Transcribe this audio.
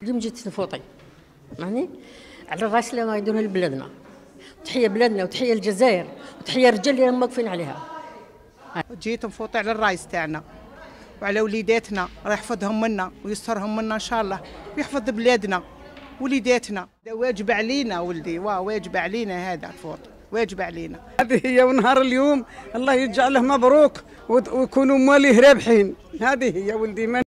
اليوم جيت نفوطي يعني على الراس اللي يديروها لبلادنا. تحيه بلادنا وتحيه الجزائر وتحيه الرجال اللي راهم واقفين عليها. جيت نفوطي على الرايس تاعنا وعلى وليداتنا، راه يحفظهم منا ويسترهم منا ان شاء الله ويحفظ بلادنا وليداتنا. واجب علينا ولدي، واجب علينا هذا الفوط، واجب علينا. هذه هي، ونهار اليوم الله يجعله مبروك ويكونوا مواليه رابحين. هذه هي ولدي.